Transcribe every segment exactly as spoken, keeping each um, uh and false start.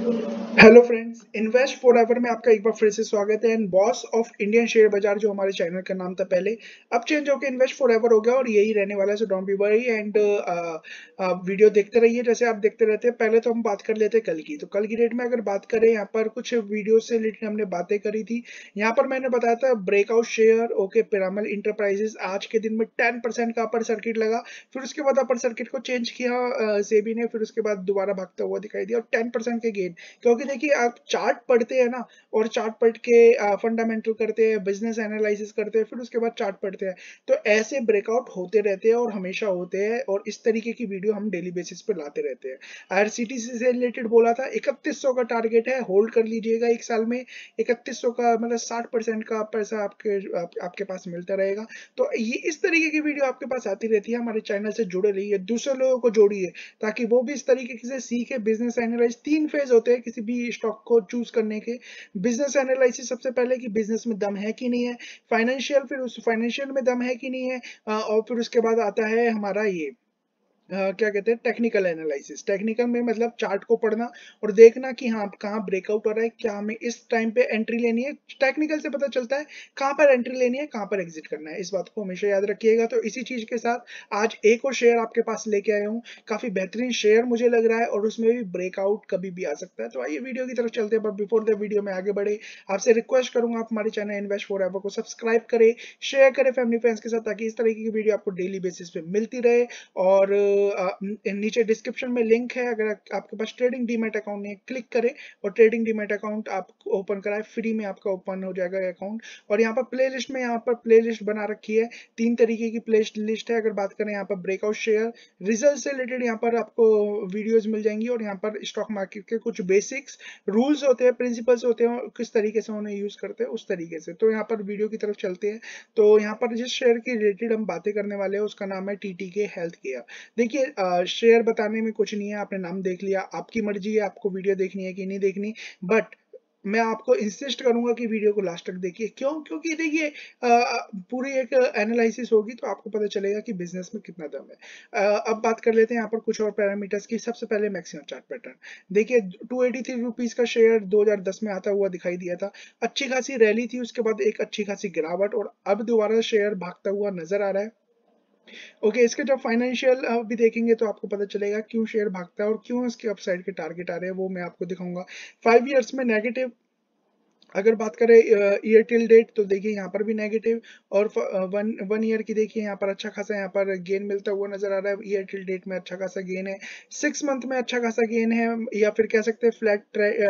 Hello friends, invest forever में आपका एक बार फिर से स्वागत है। And boss of Indian share बाजार जो हमारे चैनल का नाम था पहले, अब चेंज होकर इन्वेस्ट फॉरएवर हो गया और यही रहने वाला है। So don't be worry and video देखते रहिए जैसे आप देखते रहते हैं। पहले तो हम बात कर लेते हैं कल की। तो कल की डेट में अगर बात करें, यहाँ पर कुछ वीडियो से रिलेटेड हमने बातें करी थी। यहाँ पर मैंने बताया था breakout share, okay, Piramal enterprises आज के दिन में टेन परसेंट का अपर सर्किट लगा। फिर उसके बाद अपर सर्किट को चेंज किया सेबी ने, फिर उसके बाद दोबारा भागता हुआ दिखाई दिया और टेन परसेंट के गेन। क्योंकि देखिए, आप चार्ट पढ़ते हैं ना, और चार्ट पढ़ के फंडामेंटल करते हैं, बिजनेस एनालिसिस करते हैं, फिर उसके बाद चार्ट पढ़ते हैं, तो ऐसे ब्रेकआउट होते रहते हैं और हमेशा होते हैं। और इस तरीके की वीडियो हम डेली बेसिस पे लाते रहते हैं। आईआरसीटीसी से रिलेटेड बोला था इकतीस सौ का टारगेट है, होल्ड कर लीजिएगा एक साल में। इकतीस सौ का मतलब साठ परसेंट का पैसा आपके आप, आपके पास मिलता रहेगा। तो ये इस तरीके की वीडियो आपके पास आती रहती है। हमारे चैनल से जुड़े रहिए, दूसरे लोगों को जोड़िए, ताकि वो भी इस तरीके से सीखे। बिजनेस एनालिसिस तीन फेज होते हैं किसी भी स्टॉक को चूज करने के। बिजनेस एनालिसिस सबसे पहले कि बिजनेस में दम है कि नहीं है। फाइनेंशियल, फिर उस फाइनेंशियल में दम है कि नहीं है। अ, और फिर उसके बाद आता है हमारा ये अ, क्या कहते हैं, टेक्निकल एनालिसिस। टेक्निकल में मतलब चार्ट को पढ़ना और देखना कि हाँ कहाँ ब्रेकआउट हो रहा है, क्या हमें इस टाइम पे एंट्री लेनी है। टेक्निकल से पता चलता है कहाँ पर एंट्री लेनी है, कहाँ पर एग्जिट करना है। इस बात को हमेशा याद रखिएगा। तो इसी चीज के साथ आज एक और शेयर आपके पास लेके आया हूँ। काफी बेहतरीन शेयर मुझे लग रहा है और उसमें भी ब्रेकआउट कभी भी आ सकता है। तो आइए वीडियो की तरफ चलते हैं। बट बिफोर द वीडियो में आगे बढ़े, आपसे रिक्वेस्ट करूंगा आप हमारे चैनल इन्वेस्ट फॉर एवर को सब्सक्राइब करें, शेयर करें फैमिली फ्रेंड्स के साथ, ताकि इस तरीके की वीडियो आपको डेली बेसिस पे मिलती रहे। और अ, नीचे डिस्क्रिप्शन में लिंक है। अगर आपके पास ट्रेडिंग डीमैट अकाउंट नहीं है, क्लिक करें और ट्रेडिंग डीमैट अकाउंट आप ओपन कराएं। फ्री में आपका ओपन हो जाएगा अकाउंट। और यहाँ पर प्ले लिस्ट में यहाँ पर प्ले लिस्ट बना रखी है। तीन तरीके की प्ले लिस्ट है। अगर बात करें यहाँ पर ब्रेकआउट शेयर रिजल्ट से रिलेटेड, यहाँ पर आपको वीडियोज मिल जाएंगी। और यहाँ पर स्टॉक मार्केट के कुछ बेसिक्स रूल्स होते हैं, प्रिंसिपल्स होते हैं, किस तरीके से उन्हें यूज करते हैं उस तरीके से। तो यहाँ पर वीडियो की तरफ चलते हैं। तो यहाँ पर जिस शेयर के रिलेटेड हम बातें करने वाले हैं उसका नाम है टीटीके हेल्थ केयर। देखिए, शेयर बताने में कुछ नहीं है। आपने नाम देख लिया, आपकी मर्जी है आपको वीडियो देखनी है कि नहीं देखनी। बट मैं आपको इंसिस्ट करूंगा कि वीडियो को लास्ट तक देखिए। क्यों? क्योंकि देखिए, पूरी एक एनालिसिस होगी तो आपको पता चलेगा कि बिजनेस में कितना दम है। अ, अब बात कर लेते हैं यहाँ पर कुछ और पैरामीटर्स की। सबसे पहले मैक्सिमम चार्ट पैटर्न देखिए। टू एटी थ्री रुपीज का शेयर दो हजार दस में आता हुआ दिखाई दिया था। अच्छी खासी रैली थी, उसके बाद एक अच्छी खासी गिरावट, और अब दोबारा शेयर भागता हुआ नजर आ रहा है। ओके, इसके जब फाइनेंशियल भी देखेंगे तो आपको पता चलेगा क्यों शेयर भागता है और क्यों इसके अपसाइड के टारगेट आ रहे हैं, वो मैं आपको दिखाऊंगा। फाइव इयर्स में नेगेटिव अगर बात करें ईयर टिल डेट, तो देखिए यहाँ पर भी नेगेटिव। और वन वन ईयर की देखिए, यहाँ पर अच्छा खासा यहाँ पर गेन मिलता हुआ नजर आ रहा है। ईयर टिल डेट में अच्छा खासा गेन है। सिक्स मंथ में अच्छा खासा गेन है, या फिर कह सकते हैं फ्लैट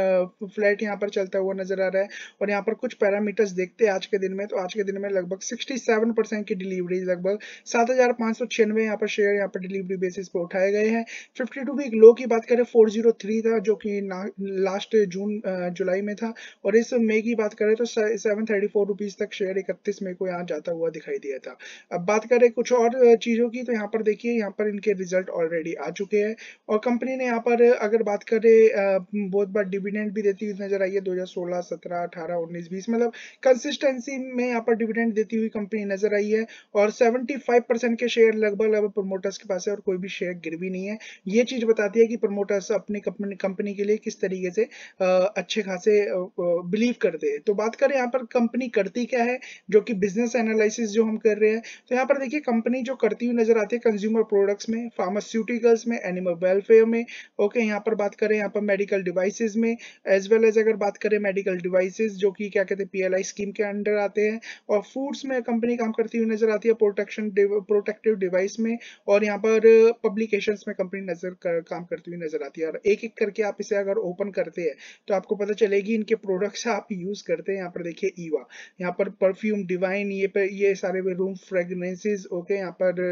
फ्लैट यहाँ पर चलता हुआ नजर आ रहा है। और यहाँ पर कुछ पैरामीटर्स देखते हैं आज के दिन में। तो आज के दिन में लगभग सिक्सटी सेवन परसेंट की डिलीवरी, लगभग सात हजार पाँच सौ छियानवे यहाँ पर शेयर यहाँ पर डिलीवरी बेसिस पे उठाए गए हैं। फिफ्टी टू वीक लो की बात करें, फोर जीरो थ्री था, जो कि लास्ट जून जुलाई में था। और इस मई की बात करें तो सेवन थर्टी फोर रुपीज तक शेयर इकतीस मई को यहाँ जाता हुआ दिखाई दिया था। अब बात करें कुछ और चीजों की, तो यहाँ पर देखिए, यहाँ पर इनके रिजल्ट ऑलरेडी आ चुके हैं। और कंपनी ने यहाँ पर अगर बात करें, बहुत बार डिविडेंड भी देती हुई नजर आई है। दो हजार सोलह, सत्रह, अठारह, उन्नीस, बीस, मतलब कंसिस्टेंसी में यहाँ पर डिविडेंड देती हुई कंपनी नजर आई है। और सेवेंटी फाइव परसेंट के शेयर लगभग लगभग प्रमोटर्स के पास है, और कोई भी शेयर गिरवी नहीं है। ये चीज बताती है कि प्रमोटर्स अपनी कंपनी के लिए किस तरीके से अच्छे खासे बिलीव करते हैं। तो बात करें यहाँ पर कंपनी करती क्या है, जो कि बिजनेस एनालिसिस जो हम कर रहे हैं, तो यहाँ पर देखिए कंपनी जो करती हुई नजर आती है कंज्यूमर प्रोडक्ट्स में, फार्मास्यूटिकल्स में, एनिमल वेलफेयर में। ओके, यहाँ पर बात करें यहाँ पर मेडिकल डिवाइसेस में, एज वेल एज अगर बात करें मेडिकल डिवाइसेस जो कि क्या कहते हैं पीएलआई स्कीम के अंडर आते हैं। और फूड्स में कंपनी काम करती हुई नजर आती है, प्रोटेक्शन प्रोटेक्टिव डिवाइस में। और यहाँ पर पब्लिकेशंस में कंपनी नजर कर, काम करती हुई नजर आती है। और एक एक करके आप इसे अगर ओपन करते हैं तो आपको पता चलेगी इनके प्रोडक्ट्स आप यूज करते हैं। यहाँ पर देखिए ईवा, यहाँ पर परफ्यूम डिवाइन, ये पर ये सारे रूम फ्रेगनेंसेस। ओके, यहाँ पर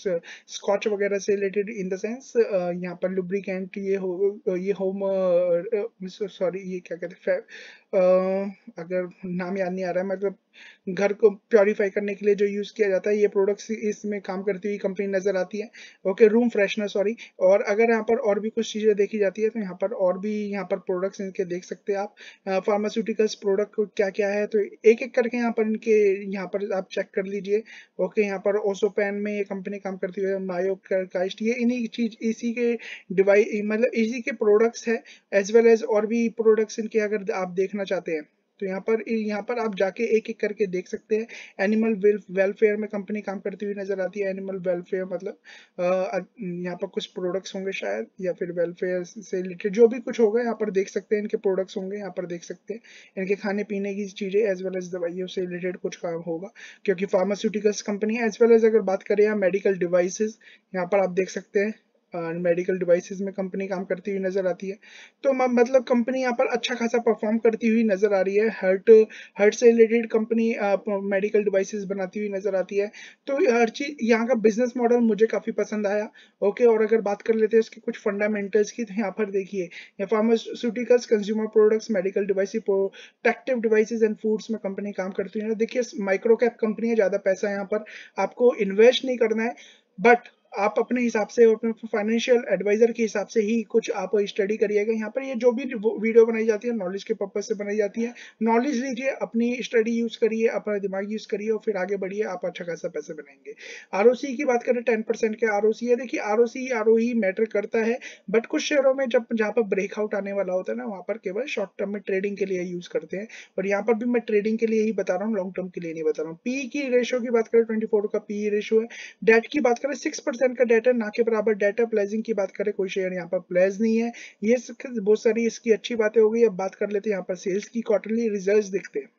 स्कॉच वगैरह से रिलेटेड इन द सेंस, यहाँ पर लुब्रिकेंट, ये हो ये होम, सॉरी ये क्या कहते हैं, अगर नाम याद नहीं आ रहा है, मतलब घर को प्योरीफाई करने के लिए जो यूज किया जाता है, ये प्रोडक्ट्स इसमें काम करती हुई कंपनी नजर आती है। Okay, room freshener sorry. और अगर यहाँ पर और भी कुछ चीजें देखी जाती है तो यहाँ पर और भी यहाँ पर प्रोडक्ट्स इनके देख सकते हैं आप। फार्मास्यूटिकल्स प्रोडक्ट क्या क्या है तो एक एक करके यहाँ पर इनके यहाँ पर आप चेक कर लीजिए। ओके, यहाँ पर ओसोपैन में ये कंपनी काम करती है, मायोकाइस्ट, ये इन्हीं चीज इसी के डिवाइस मतलब इसी के प्रोडक्ट्स है। एज वेल एज और भी प्रोडक्ट्स इनके अगर आप देखना चाहते हैं तो यहाँ पर यहाँ पर आप जाके एक एक करके देख सकते हैं। एनिमल वेलफेयर में कंपनी काम करती हुई नजर आती है। एनिमल वेलफेयर मतलब अ, यहाँ पर कुछ प्रोडक्ट्स होंगे शायद, या फिर वेलफेयर से रिलेटेड जो भी कुछ होगा यहाँ पर देख सकते हैं। इनके प्रोडक्ट्स होंगे यहाँ पर देख सकते हैं। इनके खाने पीने की चीजें एज वेल एज दवाइयों से रिलेटेड कुछ काम होगा, क्योंकि फार्मास्यूटिकल्स कंपनी है। एज वेल एज अगर बात करें मेडिकल डिवाइसेस, यहाँ पर आप देख सकते हैं मेडिकल डिवाइसेस में कंपनी काम करती हुई नजर आती है। तो मतलब कंपनी यहाँ पर अच्छा खासा परफॉर्म करती हुई नजर आ रही है। हर्ट हर्ट से रिलेटेड कंपनी मेडिकल डिवाइसेस बनाती हुई नजर आती है। तो हर चीज यहाँ का बिजनेस मॉडल मुझे काफी पसंद आया। ओके, और अगर बात कर लेते हैं उसके कुछ फंडामेंटल्स की, तो यहाँ पर देखिए यहाँ pharmaceuticals, consumer products, medical devices, protective devices and foods में कंपनी काम करती है। देखिए माइक्रो कैप कंपनी है, ज्यादा पैसा यहाँ पर आपको इन्वेस्ट नहीं करना है, बट आप अपने हिसाब से अपने फाइनेंशियल एडवाइजर के हिसाब से ही कुछ आप स्टडी करिएगा। यहाँ पर ये जो भी वीडियो बनाई जाती है नॉलेज के पर्पज से बनाई जाती है। नॉलेज लीजिए, अपनी स्टडी यूज करिए, अपना दिमाग यूज करिए और फिर आगे बढ़िए, आप अच्छा खासा पैसे बनाएंगे। आरओसी की बात करें, टेन परसेंट के आरओसी है। देखिए आरओसी आरओई मैटर करता है, बट कुछ शेयरों में जब जहाँ पर ब्रेकआउट आने वाला होता है ना, वहां पर केवल शॉर्ट टर्म में ट्रेडिंग के लिए यूज करते हैं। और यहाँ पर भी मैं ट्रेडिंग के लिए ही बता रहा हूँ, लॉन्ग टर्म के लिए नहीं बता रहा हूँ। पी की रेशियो की बात करें, ट्वेंटी फोर का पी रेशियो है। डेट की बात करें, सिक्स परसेंट का डेट है, ना के बराबर डेट है। प्लेजिंग की बात करें, कोई शेयर यहाँ पर प्लेज नहीं है। ये बहुत सारी इसकी अच्छी बातें हो गई। अब बात कर लेते हैं यहाँ पर सेल्स की, क्वार्टरली रिजल्ट्स देखते हैं।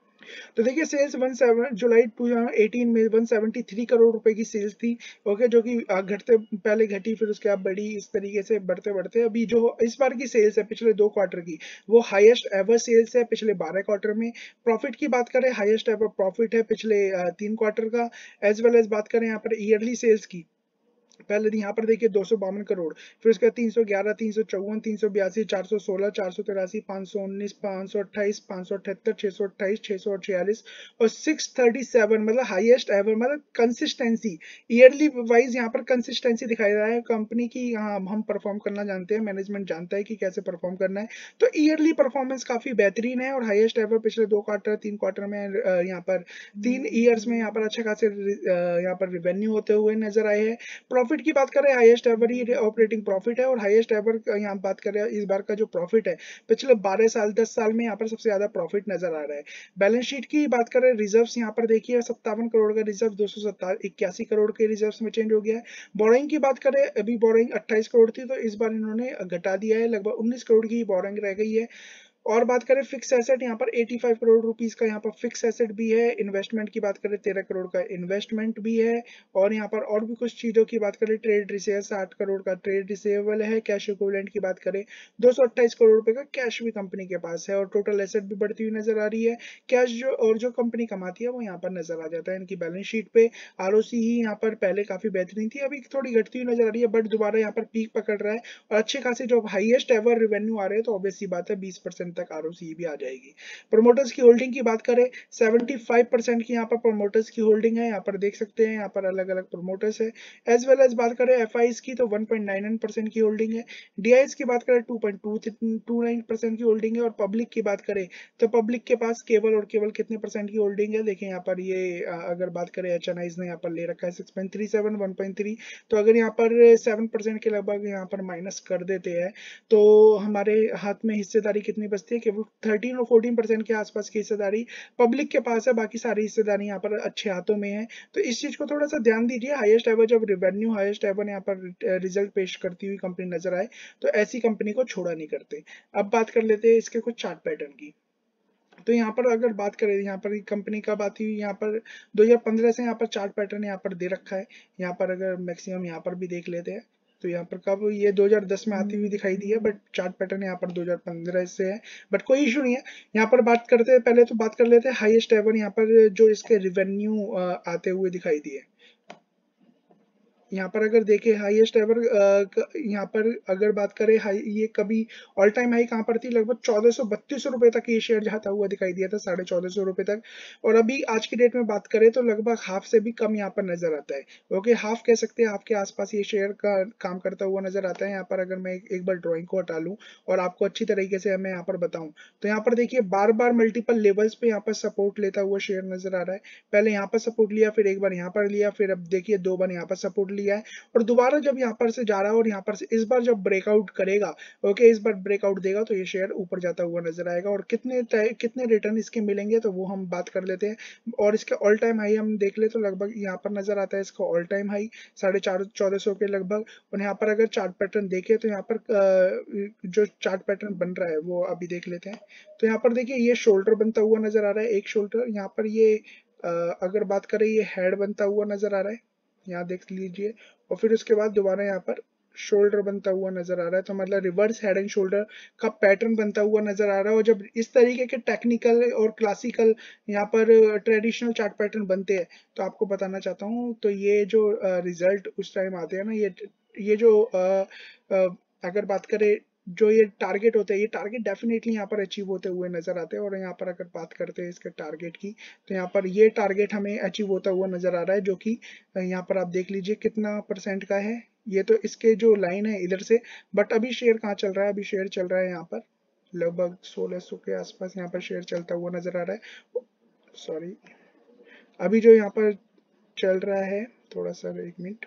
तो देखिए सेल्स सेवन जुलाई टू थाउजेंड एटीन में वन सेवेंटी थ्री करोड़ रुपए की सेल्स थी। ओके, जो कि घटते पहले घटी, फिर उसके बाद बढ़ी, इस तरीके से बढ़ते बढ़ते अभी जो इस बार की सेल्स है पिछले दो क्वार्टर की, वो हाईएस्ट एवर सेल्स है पिछले बारह क्वार्टर में। प्रॉफिट की बात करें, हाईएस्ट एवर प्रॉफिट है पिछले तीन क्वार्टर का। एज वेल एज बात करें यहाँ पर ईयरली सेल्स की, पहले यहाँ पर देखिए दो सौ बावन करोड़, फिर उसके बाद तीन सौ ग्यारह, तीन सौ चौवन, तीन सौ बयासी, चार सौ सोलह, चार सौ तिरासी, पाँच सौ उन्नीस, पाँच सौ अट्ठाईस, पाँच सौ अठहत्तर, छह सौ अट्ठाईस, छह सौ छियालीस और सिक्स थर्टी सेवन, मतलब हाईएस्ट एवर। मतलब कंसिस्टेंसी ईयरली वाइज यहाँ पर कंसिस्टेंसी दिखाई दे रहा है कंपनी की। हाँ, हम परफॉर्म करना जानते हैं, मैनेजमेंट जानता है कि कैसे परफॉर्म करना है। तो ईयरली परफॉर्मेंस काफी बेहतरीन है और हाईएस्ट एवर पिछले दो क्वार्टर तीन क्वार्टर में यहाँ पर तीन ईयर्स में यहाँ पर अच्छे खासे यहाँ पर रिवेन्यू होते हुए नजर आए हैं। प्रॉफिट की बात करें, हाईएस्ट एवर ही ऑपरेटिंग प्रॉफिट है और हाईएस्ट एवर यहाँ बात करें इस बार का जो प्रॉफिट है पिछले बारह साल दस साल में यहाँ पर सबसे ज्यादा प्रॉफिट नजर आ रहा है। बैलेंस शीट की बात करें, रिजर्व्स यहाँ पर देखिए सत्तावन करोड़ का रिजर्व दो सौ इक्यासी करोड़ के रिजर्व्स में चेंज हो गया है। बोरोइंग की बात करें, अभी बोरोइंग अट्ठाईस करोड़ थी, तो इस बार इन्होंने घटा दिया है, लगभग उन्नीस करोड़ की बोरोइंग रह गई है। और बात करें फिक्स एसेट, यहाँ पर पचासी करोड़ रुपीस का यहाँ पर फिक्स एसेट भी है। इन्वेस्टमेंट की बात करें, तेरह करोड़ का इन्वेस्टमेंट भी है। और यहाँ पर और भी कुछ चीजों की बात करें, ट्रेड रिसीव साठ करोड़ का ट्रेड रिसीवेबल है। कैश इक्विवेलेंट की बात करें, दो सौ अट्ठाईस करोड़ रुपए का कैश भी कंपनी के पास है और टोटल एसेट भी बढ़ती हुई नजर आ रही है। कैश जो और जो कंपनी कमाती है वो यहाँ पर नजर आ जाता है इनकी बैलेंस शीट पे। आरओसी ही यहाँ पर पहले काफी बेहतरीन थी, अभी थोड़ी घटती हुई नजर आ रही है, बट दोबारा यहाँ पर पीक पकड़ रहा है और अच्छे खासे जो हाईएस्ट एवर रेवेन्यू आ रहे हैं, तो ऑब्वियस सी बात है बीस परसेंट तक आरओसी भी आ जाएगी। प्रमोटर्स की होल्डिंग की बात करें, पचहत्तर परसेंट की यहाँ पर प्रमोटर्स की होल्डिंग है, यहाँ पर देख सकते हैं, यहाँ पर अलग अलग प्रमोटर्स है। एज वेल एज बात करें एफआईज की, तो one point nine nine percent की होल्डिंग है। डीआईज की बात करें, two point two nine percent की होल्डिंग है। और पब्लिक की बात करें तो पब्लिक के पास केवल और केवल कितने परसेंट की होल्डिंग है, देखें यहाँ पर ये अगर बात करें एचएनआईज ने यहाँ पर ले रखा है six point three seven, one point three, तो अगर यहाँ पर सेवन परसेंट के लगभग यहाँ पर माइनस कर देते हैं तो हमारे हाथ में हिस्सेदारी कितनी बचती है, केवल थर्टीन और फोर्टीन परसेंट के आसपास की हिस्सेदारी पब्लिक के पास है, बाकी सारी हिस्सेदारी यहाँ पर अच्छे हाथों में है। तो इस चीज को थोड़ा सा ध्यान दीजिए। हाईएस्ट एवर जब रेवेन्यू हाईएस्ट एवर यहाँ पर रिजल्ट पेश करती हुई कंपनी नजर आए तो ऐसी कंपनी को छोड़ा नहीं करते। अब बात कर लेते हैं इसके कुछ चार्ट पैटर्न की। तो यहाँ पर अगर बात करें, यहाँ पर कंपनी का बात हुई, यहाँ पर दो हज़ार पंद्रह से यहाँ पर चार्ट पैटर्न यहाँ पर दे रखा है। यहाँ पर अगर मैक्सिमम यहाँ पर भी देख लेते हैं तो यहाँ पर कब ये दो हज़ार दस में आती हुई दिखाई दी है, बट चार्ट पैटर्न यहाँ पर दो हज़ार पंद्रह से है, बट कोई इशू नहीं है। यहाँ पर बात करते हैं, पहले तो बात कर लेते हैं हाईएस्ट एवर यहाँ पर जो इसके रिवेन्यू आते हुए दिखाई दिए। यहाँ पर अगर देखें हाईएस्ट एवर, यहाँ पर अगर बात करें हाई, ये कभी ऑल टाइम हाई कहाँ पर थी, लगभग चौदह सौ बत्तीस रुपए तक ये शेयर जाता हुआ दिखाई दिया था, साढ़े चौदह सौ रुपए तक। और अभी आज की डेट में बात करें तो लगभग हाफ से भी कम यहाँ पर नजर आता है। ओके, हाफ कह सकते हैं, हाफ के आसपास ये शेयर का काम करता हुआ नजर आता है। यहाँ पर अगर मैं एक, एक बार ड्रॉइंग को हटा लूँ और आपको अच्छी तरीके से मैं यहाँ पर बताऊं, तो यहाँ पर देखिए बार बार मल्टीपल लेवल्स पे यहाँ पर सपोर्ट लेता हुआ शेयर नजर आ रहा है। पहले यहाँ पर सपोर्ट लिया, फिर एक बार यहाँ पर लिया, फिर अब देखिए दो बार यहाँ पर सपोर्ट लिया है, और दोबारा जब यहाँ पर से जा रहा है और यहाँ पर से इस बार जब ब्रेकआउट करेगा, ओके, इस बार ब्रेकआउट देगा तो ये शेयर ऊपर जाता हुआ नजर आएगा। और कितने कितने रिटर्न इसके मिलेंगे तो वो हम बात कर लेते हैं। और इसके ऑल टाइम हाई हम देख ले तो लगभग यहाँ पर नजर आता है इसका ऑल टाइम हाई साढ़े चार चौदह सौ के लगभग। और यहाँ पर अगर चार्ट पैटर्न देखे तो यहाँ पर जो चार्ट पैटर्न बन रहा है वो अभी देख लेते हैं। तो यहाँ पर देखिए ये शोल्डर बनता हुआ नजर आ रहा है, एक शोल्डर। यहाँ पर ये अगर बात करें ये हेड बनता हुआ नजर आ रहा है, यहाँ देख लीजिए। और फिर उसके बाद दोबारा यहाँ पर शोल्डर बनता हुआ नजर आ रहा है, तो मतलब रिवर्स हेड एंड शोल्डर का पैटर्न बनता हुआ नजर आ रहा है। और जब इस तरीके के टेक्निकल और क्लासिकल यहाँ पर ट्रेडिशनल चार्ट पैटर्न बनते हैं तो आपको बताना चाहता हूँ, तो ये जो रिजल्ट उस टाइम आते हैं ना, ये ये जो आ, आ, अगर बात करें जो ये टारगेट होते हैं, ये टारगेट डेफिनेटली यहाँ पर अचीव होते हुए नजर आते हैं। और यहाँ पर अगर बात करते हैं इसके टारगेट की, तो यहाँ पर ये टारगेट हमें अचीव होता हुआ नजर आ रहा है, जो कि यहाँ पर आप देख लीजिए कितना परसेंट का है। ये तो इसके जो लाइन है इधर से, बट अभी शेयर कहाँ चल रहा है, अभी शेयर चल रहा है यहाँ पर लगभग सोलह सौ के आसपास यहाँ पर शेयर चलता हुआ नजर आ रहा है। सॉरी, अभी जो यहाँ पर चल रहा है, थोड़ा सा एक मिनट,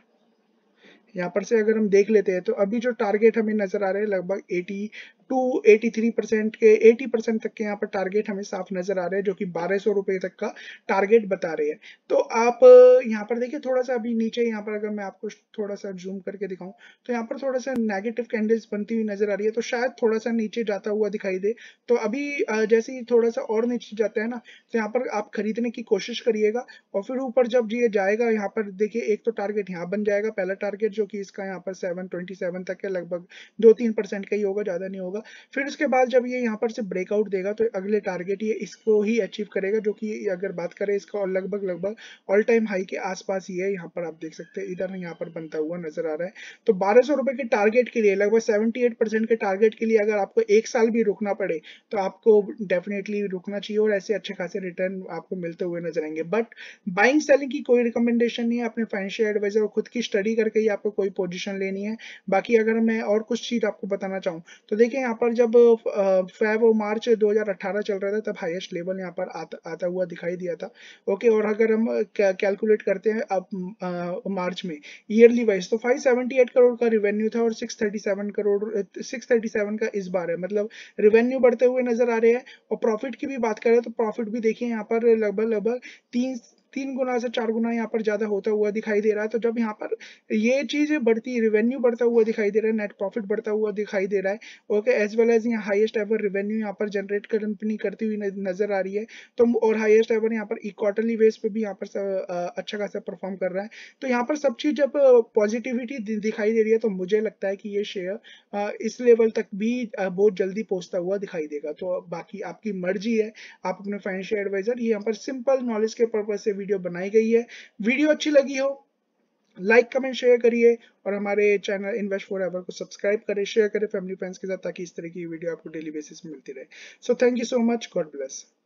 यहाँ पर से अगर हम देख लेते हैं तो अभी जो टारगेट हमें नजर आ रहे हैं लगभग अस्सी टू तिरासी परसेंट के, अस्सी परसेंट तक के यहाँ पर टारगेट हमें साफ नजर आ रहे हैं, जो कि बारह सौ रुपए तक का टारगेट बता रहे हैं। तो आप यहाँ पर देखिए थोड़ा सा अभी नीचे, यहाँ पर अगर मैं आपको थोड़ा सा जूम करके दिखाऊं तो यहाँ पर थोड़ा सा नेगेटिव कैंडल्स बनती हुई नजर आ रही है, तो शायद थोड़ा सा नीचे जाता हुआ दिखाई दे। तो अभी जैसे ही थोड़ा सा और नीचे जाता है ना, तो यहाँ पर आप खरीदने की कोशिश करिएगा। और फिर ऊपर जब ये जाएगा, यहाँ पर देखिए एक तो टारगेट यहाँ बन जाएगा, पहला टारगेट जो कि इसका यहाँ पर सेवन ट्वेंटी सेवन तक है, लगभग दो तीन परसेंट का ही होगा, ज्यादा नहीं होगा। फिर उसके बाद जब ये यहाँ पर से ब्रेकआउट देगा तो अगले टारगेट ये इसको ही अचीव करेगा, जो कि अगर बात करें इसका और लगभग लगभग ऑल टाइम हाई के आसपास ही है। यहाँ पर आप देख सकते हैं इधर यहाँ पर बनता हुआ नजर आ रहा है। तो बारह सौ रुपए के टारगेट के लिए, लगभग सेवेंटी एट परसेंट के टारगेट के लिए अगर आपको एक साल भी रुकना पड़े तो आपको डेफिनेटली रुकना चाहिए, और ऐसे अच्छे खासे रिटर्न आपको मिलते हुए नजर आएंगे। बट बाइंग सेलिंग की कोई रिकमेंडेशन नहीं है, अपने फाइनेंशियल एडवाइजर और खुद की स्टडी करके ही आपको कोई पोजीशन लेनी है। बाकी अगर मैं और कुछ चीज आपको बताना चाहूँ तो देखिए यहाँ पर जब फेब और मार्च दो हज़ार अठारह चल रहा था तब हाईएस्ट लेवल यहाँ पर आता, आता हुआ दिखाई दिया था। ओके, और अगर हम कैलकुलेट करते हैं अब मार्च में ईयरली वाइज तो पाँच सौ अठहत्तर करोड़ का रिवेन्यू था, और छह सौ सैंतीस करोड़ छह सौ सैंतीस का इस बार है, मतलब रिवेन्यू बढ़ते हुए नजर आ रहे हैं। और प्रॉफिट की भी बात करें तो प्रॉफिट भी देखिए यहाँ पर लगभग लगभग तीन तीन गुना से चार गुना यहाँ पर ज्यादा होता हुआ दिखाई दे रहा है। तो जब यहाँ पर ये चीज बढ़ती, रिवेन्यू बढ़ता हुआ दिखाई दे रहा है, नेट प्रॉफिट बढ़ता हुआ दिखाई दे रहा है, ओके, एज वेल एज यहाँ हाईएस्ट एवर रिवेन्यू यहाँ पर जनरेट कंपनी करती हुई नजर आ रही है। तो और हाईएस्ट एवर यहाँ पर क्वार्टरली बेस पे भी यहाँ पर अच्छा खासा परफॉर्म कर रहा है। तो यहाँ पर सब चीज जब पॉजिटिविटी दिखाई दे रही है तो मुझे लगता है कि ये शेयर इस लेवल तक भी बहुत जल्दी पहुंचता हुआ दिखाई देगा। तो बाकी आपकी मर्जी है, आप अपने फाइनेंशियल एडवाइजर, ये यहाँ पर सिंपल नॉलेज के पर्पज से वीडियो बनाई गई है। वीडियो अच्छी लगी हो लाइक कमेंट शेयर करिए, और हमारे चैनल इन्वेस्ट फॉर एवर को सब्सक्राइब करें, शेयर करें फैमिली फ्रेंड्स के साथ, ताकि इस तरह की वीडियो आपको डेली बेसिस में मिलती रहे। So thank you so much, God bless.